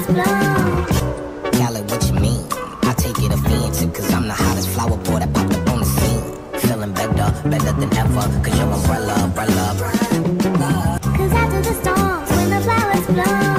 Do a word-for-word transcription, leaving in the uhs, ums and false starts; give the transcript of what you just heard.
blow. Cali, what you mean? I take it offensive, cause I'm the hottest flower boy that popped up on the scene. Feeling better, better than ever, cause your umbrella, umbrella, umbrella. Cause after the storms, when the flowers blow.